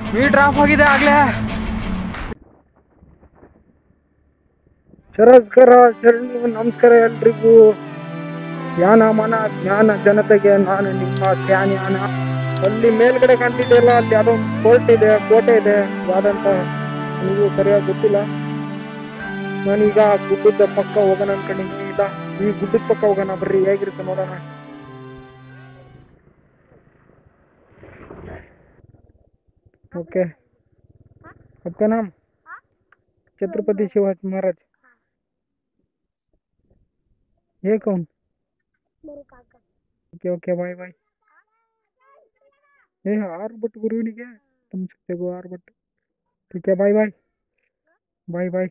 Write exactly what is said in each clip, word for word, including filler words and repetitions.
Metre of ಆಗಿದೆ ಆಗ್ಲೇ. ನಮಸ್ಕಾರ ಶರಣು, ನಮಸ್ಕಾರ ಎಲ್ರಿಗೂ. ಯಾನ ಮನ ಜ್ಞಾನ ಜನತೆಗೆ ನಾನು ನಿಮ್ಮ ಧ್ಯಾನ. ಅಲ್ಲಿ ಮೇಲ್ಗಡೆ ಕಾಣ್ತಿದೆಯಲ್ಲ, ಅಲ್ಲಿ ಯಾವುದೋ ಒಂದು ಕೋರ್ಟ್ ಇದೆ, ಕೋಟೆ ಇದೆ, ಯಾವ್ದಂತ ನೀವು ಸರಿಯಾಗಿ ಗೊತ್ತಿಲ್ಲ. ನಾನೀಗ ಗುಡ್ಡದ ಪಕ್ಕ ಹೋಗೋಣ ಅನ್ಕೊಂಡಿದ್ದೀನಿ. ಇಲ್ಲ, ಈ ಗುಡ್ಡದ ಪಕ್ಕ ಹೋಗೋಣ ಬರ್ರಿ, ಹೇಗಿರುತ್ತೆ ನೋಡೋಣ. ओके आपका नाम? छत्रपति शिवाजी महाराज. ये कौन? मेरे काका. Okay okay bye bye. ये आर बट गुरु नहीं क्या तुम सकते हो आर बट. ठीक है bye bye bye bye.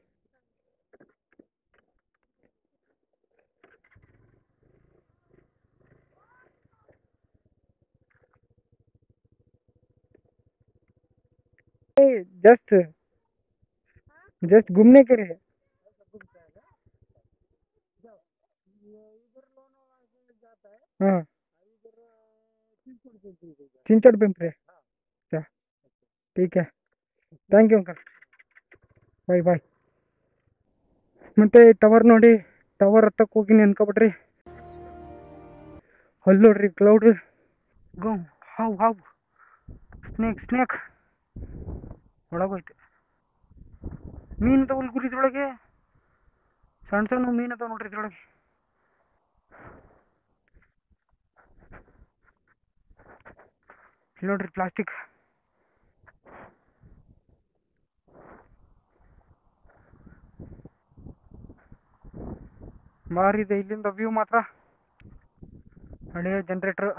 Just just घूमने के लिए. हाँ चिंचड़ पिंपरे. अच्छा ठीक है, thank you uncle, bye bye. ಮತ್ತೆ ಟವರ್ ನೋಡಿ, ಟವರ್ ಹತ್ತಕ್ಕೆ ಹೋಗಿನಿ ಅನ್ಕೊಬಿಟ್ರಿ. ಅಲ್ಲಿ ನೋಡ್ರಿ ಕ್ಲೌಡ್. ಗೋ ಹಾವು ಹಾವು ಸ್ನೇಕ್ ಸ್ನೇಕ್ ಒಳಗೋಯ್ತು. ಮೀನು ತಗೊಳ್ ಗುರಿ ಇದ್ರೊಳಗೆ, ಸಣ್ಣ ಸಣ್ಣ ಮೀನು ಅದಾವ ನೋಡ್ರಿ ಇದ್ರೊಳಗೆ. ನೋಡ್ರಿ ಪ್ಲಾಸ್ಟಿಕ್. ಭಾರಿ ಇದೆ ಇಲ್ಲಿಂದ ವ್ಯೂ ಮಾತ್ರ. ಹಳೆಯ ಜನರೇಟರ್.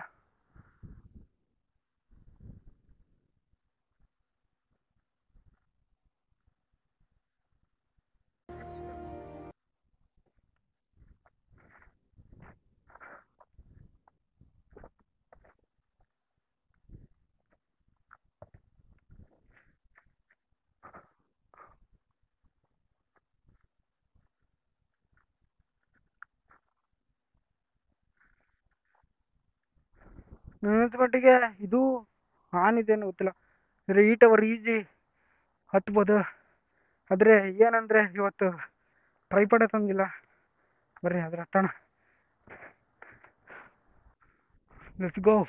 ನನ್ನ ಮಟ್ಟಿಗೆ ಇದು ಆನ್ ಇದೆ ಅನ್ನೋ ಗೊತ್ತಿಲ್ಲ. ಅಂದರೆ ಈ ಟವರ್ ಈಸಿ ಹತ್ಬೋದು. ಆದರೆ ಏನಂದರೆ ಇವತ್ತು ಟ್ರೈಪಾಡ್ ತಂದಿಲ್ಲ. ಬರ್ರಿ ಅದ್ರ ಹತ್ತಣ. Let's go.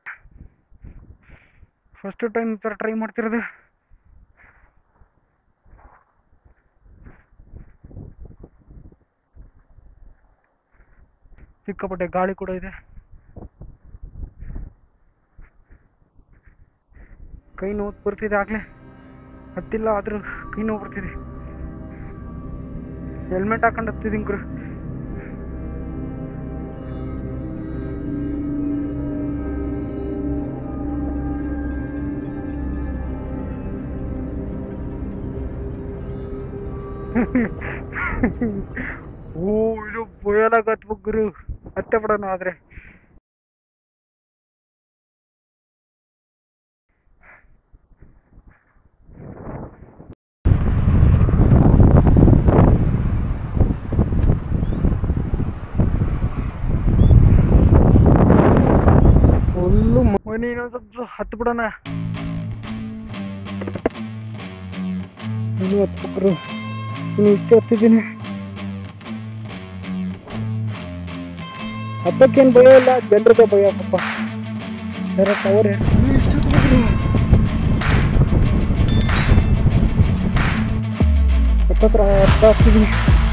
ಫಸ್ಟ್ ಟೈಮ್ ಈ ಥರ ಟ್ರೈ ಮಾಡ್ತಿರೋದು. ಸಿಕ್ಕಾಪಟ್ಟೆ ಗಾಳಿ ಕೂಡ ಇದೆ. ಕೈ ನೋವು ಬರ್ತಿದೆ, ಆಗಲೇ ಹತ್ತಿಲ್ಲ ಆದರೂ ಕೈ ನೋವು ಬರ್ತಿದೆ. ಹೆಲ್ಮೆಟ್ ಹಾಕೊಂಡು ಹತ್ತಿದ್ದೀನಿ ಗುರು. ಓ ಇದು ಭಯಾನಕ ಹತ್ಬೇಕು ಗುರು, ಹತ್ತೆ ಬಿಡೋಣ. ಆದರೆ ಫುಲ್ಲು ಮನೆ ಇನ್ನೊಂದು ಸ್ವಲ್ಪ ಹತ್ತು ಬಿಡೋಣ. ಇನ್ನು ಹತ್ಬೇಕ್ರು, ಇನ್ನು ಇಷ್ಟೇ ಹತ್ತಿದ್ದೀನಿ. ಹಬ್ಬಕ್ಕೇನು ಭಯ ಇಲ್ಲ, ಜನರದ ಭಯ ಪಾಪ. ಡೈರೆಕ್ಟ್ ಅವರೇ ಇಷ್ಟು ಹತ್ತತ್ರ ಹತ್ತ ಹತ್ತಿದ್ದೀನಿ.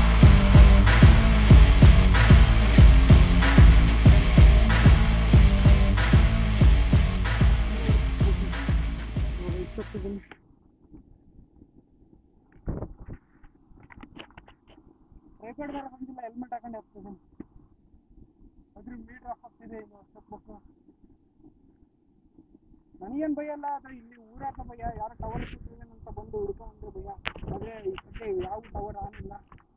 ಬಂದಿಲ್ಲ, ಹೆಲ್ಮೆಟ್ ಹಾಕೊಂಡು ಹೋಗ್ತಿದ್ದೀನಿ. ಅದ್ರ ಮೀಟರ್ ಆಫ್ ಆಗ್ತಿದೆ. ಇನ್ನು ಸ್ವಲ್ಪ ನನಗೇನು ಭಯ ಅಲ್ಲ, ಆದರೆ ಇಲ್ಲಿ ಊರಾಟ ಭಯ. ಯಾರು ಟವರ್ ಅಂತ ಬಂದು ಹುಡ್ಕೊಂಡ್ರೆ ಭಯ. ಆದರೆ ಈ ಸದ್ಯ ಯಾವ ಟವರ್ ಆನಿಲ್ಲ.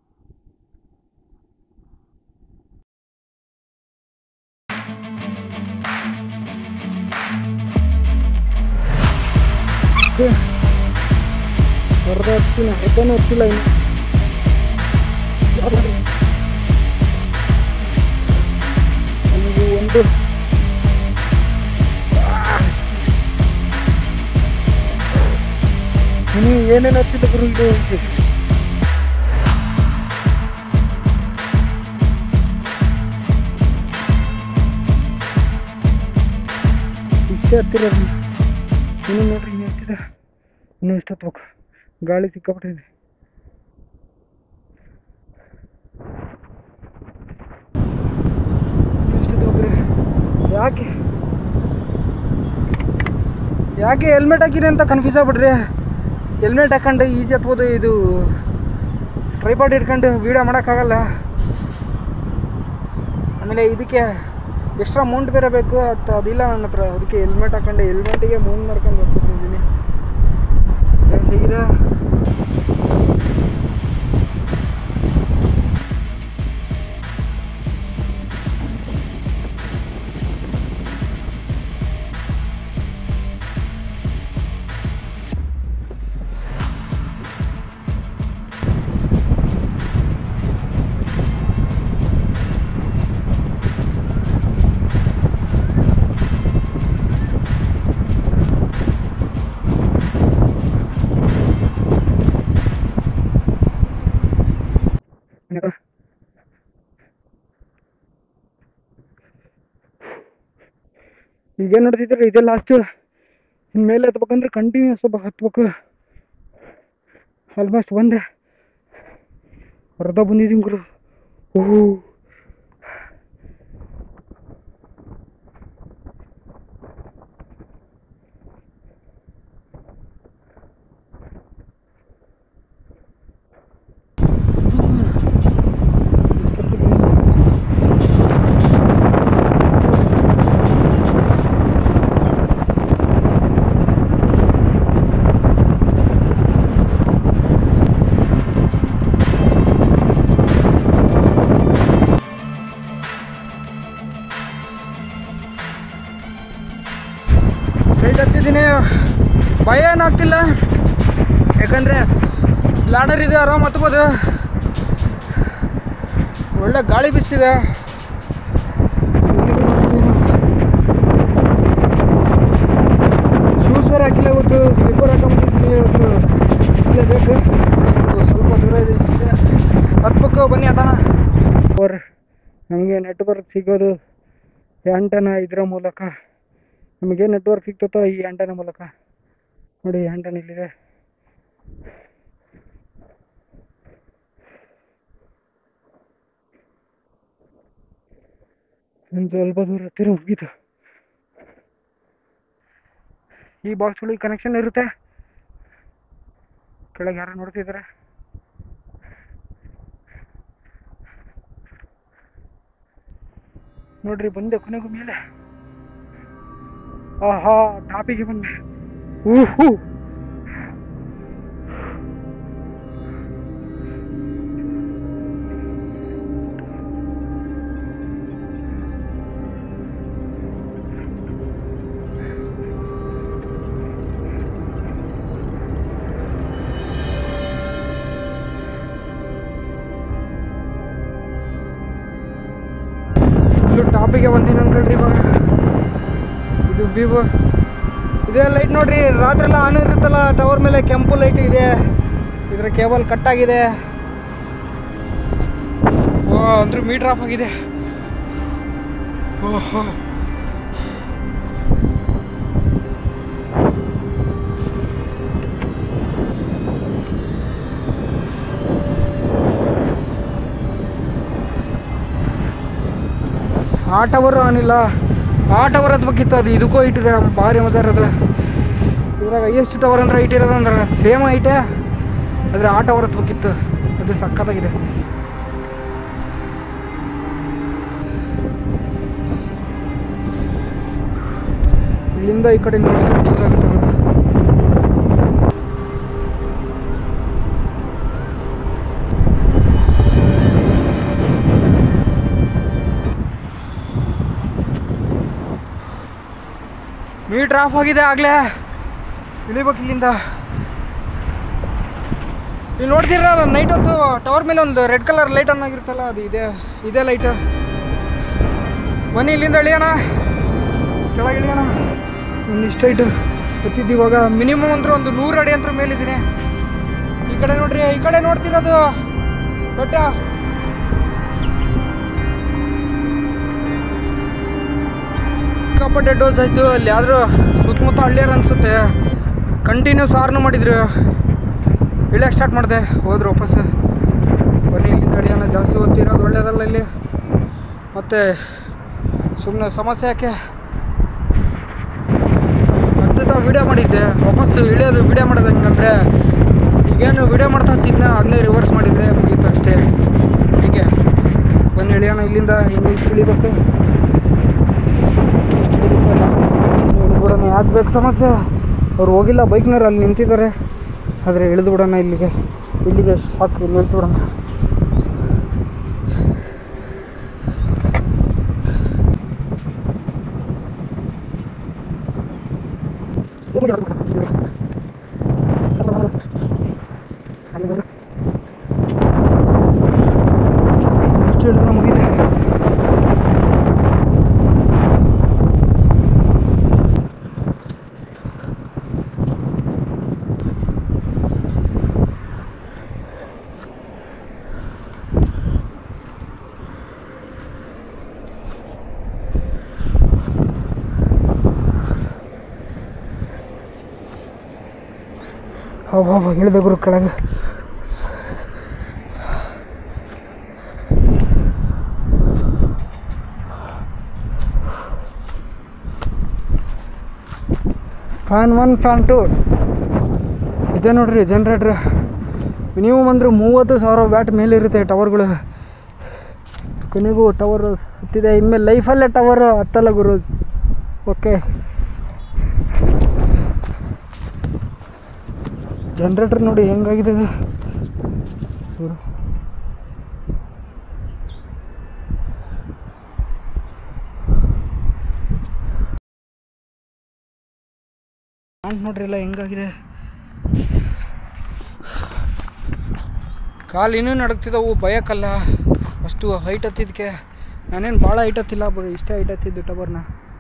ಅರ್ಧ ಹತ್ತಿನ ಅರ್ಧನೂ ಹತ್ತಿಲ್ಲ ಇನ್ನು. ನನಗೆ ಒಂದು ಇನ್ನು ಏನೇನು ಹತ್ತಿಲ್ಲ ಗುರು ಇದು ಇಷ್ಟೇ ಹತ್ತಿರೋದು ಇನ್ನು ನೋಡ್ರಿ ಇನ್ನು ಎಷ್ಟಿದೆ ಇನ್ನೂ ಇಷ್ಟು ಹತ್ಬೇಕು ಗಾಳಿ ಸಿಕ್ಕಾಬಿಟ್ಟಿದೆ ಇನ್ನೂ ಇಷ್ಟು ಹತ್ಬೇಕ್ರಿ ಯಾಕೆ ಯಾಕೆ ಹೆಲ್ಮೆಟ್ ಹಾಕಿರಿ ಅಂತ ಕನ್ಫ್ಯೂಸ್ ಆಗ್ಬಿಡ್ರಿ ಹೆಲ್ಮೆಟ್ ಹಾಕೊಂಡು ಈಜಿ ಹತ್ಬೋದು ಇದು ಟ್ರೈಪಾಡ್ ಇಟ್ಕೊಂಡು ವೀಡಿಯೋ ಮಾಡೋಕ್ಕಾಗಲ್ಲ ಆಮೇಲೆ ಇದಕ್ಕೆ ಎಕ್ಸ್ಟ್ರಾ ಅಮೌಂಟ್ ಬೇರೆ ಬೇಕು ಅದು ಅದಿಲ್ಲ ನನ್ನ ಹತ್ರ ಅದಕ್ಕೆ ಹೆಲ್ಮೆಟ್ ಹಾಕೊಂಡು ಹೆಲ್ಮೆಟಿಗೆ ಮೌಂಟ್ ಮಾಡ್ಕೊಂಡು ಬರ್ತಿದ್ದೀನಿ ಹೇಗಿದೆ ಈಗೇನು ನೋಡ್ತಿದ್ರೆ ಇದೇ ಲಾಸ್ಟು ಇನ್ಮೇಲೆ ಹತ್ಬೇಕಂದ್ರೆ ಕಂಟಿನ್ಯೂಸ್ ಒಬ್ಬ ಹತ್ಬೇಕು ಆಲ್ಮೋಸ್ಟ್ ಬಂದೆ ಅರ್ಧ ಬಂದಿದ್ದೀನಿ ಗುರು ಓಹೋ ಸ್ಟ್ರೈಟ್ ಹತ್ತಿದ್ದೀನಿ ಭಯ ಏನಾಗ್ತಿಲ್ಲ ಯಾಕಂದರೆ ಲಾಡರ್ ಇದೆ ಆರಾಮ್ ಹತ್ಬೋದು ಒಳ್ಳೆ ಗಾಳಿ ಬಿಸಿದೆ ಶೂಸ್ ಬೇರೆ ಹಾಕಿಲ್ಲ ಇವತ್ತು ಸ್ಲಿಪ್ಪರ್ ಹಾಕೊಂಡ್ಬಿಟ್ಟಿದ್ದೀನಿ ಇವತ್ತು ಬೇಕು ಸ್ವಲ್ಪ ದೂರ ಇದೆ ಹತ್ಬೇಕು ಬನ್ನಿ ಹತ್ತಣ ಅವ್ರು ನಮಗೆ ನೆಟ್ವರ್ಕ್ ಸಿಗೋದು ಆಂಟೆನಾ ಇದರ ಮೂಲಕ ನಮಗೆ ನೆಟ್ವರ್ಕ್ ಸಿಗ್ತತ್ತೋ ಈ ಆಂಟೆನಾ ಮೂಲಕ ನೋಡಿ ಆಂಟೆನಾ ಇಲ್ಲಿದೆ ಒಂದು ಸ್ವಲ್ಪ ದೂರ ಹತ್ತಿರ ಮುಗೀತು ಈ ಬಾಕ್ಸ್ಗಳಿಗೆ ಕನೆಕ್ಷನ್ ಇರುತ್ತೆ ಕೆಳಗೆ ಯಾರು ನೋಡ್ತಿದ್ದಾರೆ ನೋಡ್ರಿ ಬಂದೆ ಕೊನೆಗೂ ಮೇಲೆ ಆಹಾ ಟಾಪಿಗೆ ಬಂದೆ ಊಹು ಫುಲ್ಲು ಟಾಪಿಗೆ ಬಂದೀನಿ ಅನ್ಕೊಳ್ರಿ ಇವಾಗ ಇದು ವಿವೋ ಇದೇ ಲೈಟ್ ನೋಡ್ರಿ ರಾತ್ರಿ ಎಲ್ಲ ಆನ್ ಇರುತ್ತಲ್ಲ ಟವರ್ ಮೇಲೆ ಕೆಂಪು ಲೈಟ್ ಇದೆ ಇದರ ಕೇಬಲ್ ಕಟ್ ಆಗಿದೆ ಓ ಅಂದ್ರೆ ಮೀಟರ್ ಆಫ್ ಆಗಿದೆ ಓಹೋ ಆ ಟವರ್ ಆನ್ ಇಲ್ಲ ಆ ಟವರ್ ಹತ್ಬೇಕಿತ್ತು ಅದು ಇದಕ್ಕೂ ಹೈಟ್ ಇದೆ ಭಾರಿ ಮಜಾ ಇರೋದು ಇದ್ರಾಗ ಎಷ್ಟು ಟವರ್ ಅಂದ್ರೆ ಹೈಟ್ ಇರೋದು ಅಂದ್ರೆ ಸೇಮ್ ಹೈಟೇ ಆದರೆ ಆ ಟವರ್ ಹತ್ಬೇಕಿತ್ತು ಅದು ಸಖತ್ತಾಗಿದೆ ಇಲ್ಲಿಂದ ಈ ಕಡೆ ನೋಡಿದ್ರೆ ಕ್ಲಿಯರ್ ಆಗುತ್ತೆ ಮೀಟರ್ ಆಫ್ ಆಗಿದೆ ಆಗಲೇ ಇಳಿಬೇಕು ಇಲ್ಲಿಂದ ಇಲ್ಲಿ ನೋಡ್ತಿರಲ್ಲ ನೈಟ್ ಹೊತ್ತು ಟವರ್ ಮೇಲೆ ಒಂದು ರೆಡ್ ಕಲರ್ ಲೈಟ್ ಆನ್ ಆಗಿರುತ್ತಲ್ಲ ಅದು ಇದೆ ಇದೇ ಲೈಟ್ ಬನ್ನಿ ಇಲ್ಲಿಂದ ಇಳಿಯೋಣ ಕೆಳಗೆ ಇಳಿಯೋಣ ಒಂದು ಇಷ್ಟ ಹೈಟು ಹತ್ತಿದ್ದು ಇವಾಗ ಮಿನಿಮಮ್ ಅಂದ್ರೆ ಒಂದು ನೂರು ಅಡಿ ಅಂತ ಮೇಲಿದ್ದೀನಿ. ಈ ಕಡೆ ನೋಡ್ರಿ, ಈ ಕಡೆ ನೋಡ್ತಿರೋದು ಬೆಟ್ಟ. ಸಿಕ್ಕಾಪಟ್ಟೆ ಡೋಸ್ ಆಯಿತು. ಅಲ್ಲಿ ಯಾವ್ದು ಸುತ್ತಮುತ್ತ ಹಳ್ಳಿಯರು ಅನಿಸುತ್ತೆ. ಕಂಟಿನ್ಯೂಸ್ ಹಾರ್ನ್ ಮಾಡಿದ್ರು. ಇಳಿಯೋಕೆ ಸ್ಟಾರ್ಟ್ ಮಾಡಿದೆ, ಹೋದ್ರು ವಾಪಸ್. ಬನ್ನಿ ಇಲ್ಲಿಂದ ಅಡಿಯೋಣ. ಜಾಸ್ತಿ ಓದ್ತಿರೋದು ಒಳ್ಳೇದಲ್ಲ ಇಲ್ಲಿ, ಮತ್ತು ಸುಮ್ಮನೆ ಸಮಸ್ಯೆ ಯಾಕೆ. ಹತ್ತುತ್ತಾ ವೀಡಿಯೋ ಮಾಡಿದ್ದೆ, ವಾಪಸ್ ಇಳಿಯೋದು ವೀಡಿಯೋ ಮಾಡೋದು ಹೆಂಗಂದರೆ ಈಗೇನು ವೀಡಿಯೋ ಮಾಡ್ತಾ ಹತ್ತಿದ್ನ ಅದನ್ನೇ ರಿವರ್ಸ್ ಮಾಡಿದರೆ ಮುಗೀತು ಅಷ್ಟೇ. ಹೀಗೆ ಬನ್ನಿ ಇಳಿಯೋಣ ಇಲ್ಲಿಂದ. ಇನ್ನು ಇಷ್ಟು ಇಳಿಬೇಕು, ಇಷ್ಟು ಇಳಿಬೇಕಲ್ಲ, ಇಳಿದು ಬಿಡೋಣ. ಯಾಕೆ ಬೇಕು ಸಮಸ್ಯೆ? ಅವ್ರು ಹೋಗಿಲ್ಲ, ಬೈಕ್ನವ್ರು ಅಲ್ಲಿ ನಿಂತಿದ್ದಾರೆ. ಆದರೆ ಇಳಿದು ಬಿಡೋಣ ಇಲ್ಲಿಗೆ, ಇಲ್ಲಿಗೆ ಸಾಕು, ನಿಲ್ಲಿಸ್ಬಿಡೋಣ. ಇಷ್ಟು ಹೇಳಿದ್ರೆ ಮುಗಿದೆ. ಹೋಗ ಹೋಗ ಇಳಿದೆ ಗುರು ಕೆಳಗೆ. ಫ್ಯಾನ್ ಒನ್ ಫ್ಯಾನ್ ಟು ಇದೆ ನೋಡ್ರಿ ಜನ್ರೇಟ್ರ್. ಮಿನಿಮಮ್ ಅಂದರೆ ಮೂವತ್ತು ಸಾವಿರ ವ್ಯಾಟ್ ಮೇಲೆ ಇರುತ್ತೆ ಟವರ್ಗಳು. ಕೊನೆಗೂ ಟವರ್ ಹತ್ತಿದೆ. ಇನ್ಮೇಲೆ ಲೈಫಲ್ಲೇ ಟವರ್ ಹತ್ತಲ್ಲ ಗುರು. ಓಕೆ, ಜನ್ರೇಟರ್ ನೋಡಿ ಹೆಂಗಾಗಿದೆ ಇದು. ನೋಡ್ರಿ ಎಲ್ಲ ಹೆಂಗಾಗಿದೆ. ಕಾಲು ಇನ್ನೂ ನಡಗ್ತಿದ್ದವು, ಭಯಕ್ಕಲ್ಲ. ಅಷ್ಟು ಹೈಟ್ ಹತ್ತಿದ್ದಕ್ಕೆ. ನಾನೇನು ಭಾಳ ಹೈಟ್ ಹತ್ತಿಲ್ಲ, ಬರೀ ಇಷ್ಟೇ ಹೈಟ್ ಹತ್ತಿದ್ದು ಟವರ್ನ.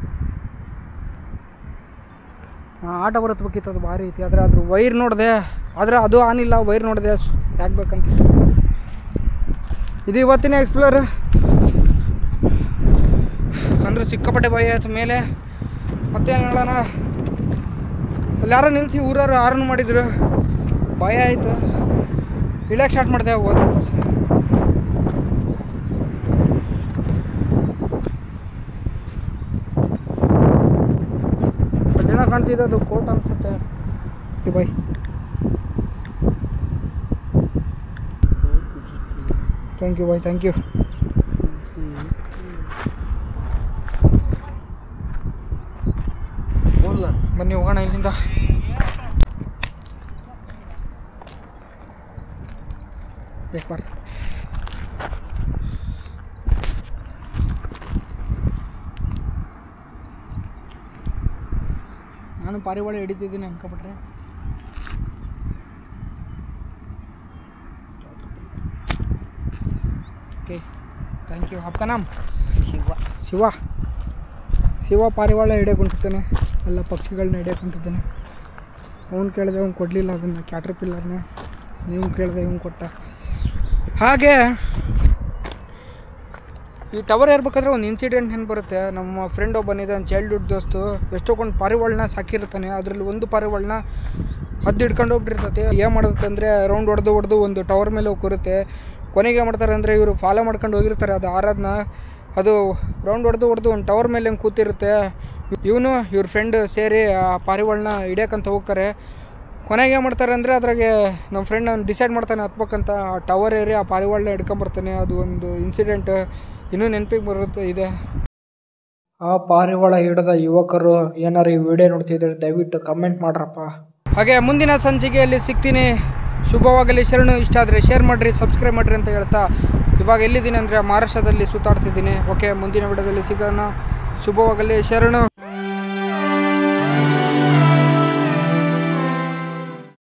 ಆಟ ಬರತ್ಬೇಕಿತ್ತು, ಅದು ಭಾರಿ ಐತಿ. ಆದರೆ ಅದ್ರ ವೈರ್ ನೋಡಿದೆ, ಆದರೆ ಅದು ಆನಿಲ್ಲ. ವೈರ್ ನೋಡಿದೆ, ಯಾಕೆ ಬೇಕಂತ. ಇದು ಇವತ್ತಿನ ಎಕ್ಸ್ಪ್ಲೋರ್ ಅಂದರೆ ಸಿಕ್ಕಾಪಟ್ಟೆ ಭಯ ಆಯ್ತು ಮೇಲೆ. ಮತ್ತೇನು ಹೇಳೋಣ, ಅಲ್ಲಿ ಯಾರೋ ನಿಲ್ಲಿಸಿ ಊರವ್ರು ಹಾರ್ನ್ ಮಾಡಿದ್ರು, ಭಯ ಆಯಿತು. ಇಳಿಯೋಕೆ ಸ್ಟಾರ್ಟ್ ಮಾಡಿದೆ, ಹೋದ್ರೆ ವಾಪಸ್. ಅಲ್ಲೇನೋ ಕಾಣ್ತಿದೆ, ಅದು ಕೋರ್ಟ್ ಅನಿಸುತ್ತೆ. Bye. Thank you bye, thank you. ಬನ್ನಿ ಹೋಗೋಣ ಇಲ್ಲಿಂದ. ಬಾರ್ ನಾನು ಪಾರಿವಾಳ ಹಿಡಿತಿದ್ದೀನಿ ಅನ್ಕೊಬಿಟ್ರೆ. Okay, thank you. आपका नाम? ಶಿವ. ಶಿವ ಶಿವ ಪಾರಿವಾಳ ಹಿಡಿಯಕೊಂಡಿರ್ತಾನೆ, ಎಲ್ಲ ಪಕ್ಷಿಗಳನ್ನ ಹಿಡಿಯಕೊಂಡಿರ್ತಾನೆ. ಅವ್ನು ಕೇಳಿದೆ, ಅವ್ನು ಕೊಡಲಿಲ್ಲ ಅದನ್ನು, ಕ್ಯಾಟ್ರ್ ಪಿಲ್ಲರ್ನ. ನೀವು ಕೇಳಿದೆ, ಇವ್ನು ಕೊಟ್ಟ. ಹಾಗೆ ಈ ಟವರ್ ಏರ್ಬೇಕಾದ್ರೆ ಒಂದು ಇನ್ಸಿಡೆಂಟ್ ಏನು ಬರುತ್ತೆ. ನಮ್ಮ ಫ್ರೆಂಡ್ ಒಬ್ಬನಿದೆ, ಒಂದು ಚೈಲ್ಡ್ಹುಡ್ ದೋಸ್ತು, ಎಷ್ಟೊಂದು ಪಾರಿವಾಳನ ಸಾಕಿರ್ತಾನೆ. ಅದರಲ್ಲಿ ಒಂದು ಪಾರಿವಾಳನ ಹದ್ದು ಹಿಡ್ಕೊಂಡು ಹೋಗ್ಬಿಟ್ಟಿರ್ತೈತೆ. ಏನು ಮಾಡುತ್ತೆ ಅಂದರೆ ರೌಂಡ್ ಹೊಡೆದು ಹೊಡೆದು ಒಂದು ಟವರ್ ಮೇಲೆ ಹೋಗಿ ಕೂರುತ್ತೆ. ಕೊನೆಗೆ ಏನು ಮಾಡ್ತಾರೆ ಅಂದರೆ ಇವರು ಫಾಲೋ ಮಾಡ್ಕೊಂಡು ಹೋಗಿರ್ತಾರೆ ಅದು ಆರಾಧನ. ಅದು ರೌಂಡ್ ಹೊಡೆದು ಹೊಡೆದು ಒಂದು ಟವರ್ ಮೇಲೆ ಹೆಂಗೆ ಕೂತಿರುತ್ತೆ. ಇವನು ಇವ್ರ ಫ್ರೆಂಡ್ ಸೇರಿ ಆ ಪಾರಿವಾಳನ ಹಿಡಿಯೋಕ್ಕಂತ ಹೋಗ್ತಾರೆ. ಕೊನೆಗೆ ಏನು ಮಾಡ್ತಾರೆ ಅಂದರೆ ಅದ್ರಾಗೆ ನಮ್ಮ ಫ್ರೆಂಡ್ ಅವ್ನು ಡಿಸೈಡ್ ಮಾಡ್ತಾನೆ ಹತ್ಬೇಕಂತ. ಆ ಟವರ್ ಏರಿ ಆ ಪಾರಿವಾಳನ ಹಿಡ್ಕೊಂಬರ್ತಾನೆ. ಅದು ಒಂದು ಇನ್ಸಿಡೆಂಟ್ ಇನ್ನೂ ನೆನಪಿಗೆ ಬರುತ್ತೆ ಇದೆ. ಆ ಪಾರಿವಾಳ ಹಿಡಿದ ಯುವಕರು ಏನಾರು ಈ ವಿಡಿಯೋ ನೋಡ್ತಿದ್ರೆ ದಯವಿಟ್ಟು ಕಮೆಂಟ್ ಮಾಡ್ರಪ್ಪ. ಹಾಗೆ ಮುಂದಿನ ಸಂಚಿಕೆಯಲ್ಲಿ ಸಿಗ್ತೀನಿ. ಶುಭವಾಗಲಿ. ಶರಣು. ಇಷ್ಟ ಆದರೆ ಶೇರ್ ಮಾಡಿರಿ, ಸಬ್ಸ್ಕ್ರೈಬ್ ಮಾಡಿರಿ ಅಂತ ಹೇಳ್ತಾ ಇವಾಗ ಎಲ್ಲಿದ್ದೀನಿ ಅಂದರೆ ಮಹಾರಾಷ್ಟ್ರದಲ್ಲಿ ಸುತ್ತಾಡ್ತಿದ್ದೀನಿ. ಓಕೆ, ಮುಂದಿನ ವಿಡಿಯೋದಲ್ಲಿ ಸಿಗೋಣ. ಶುಭವಾಗಲಿ. ಶರಣು.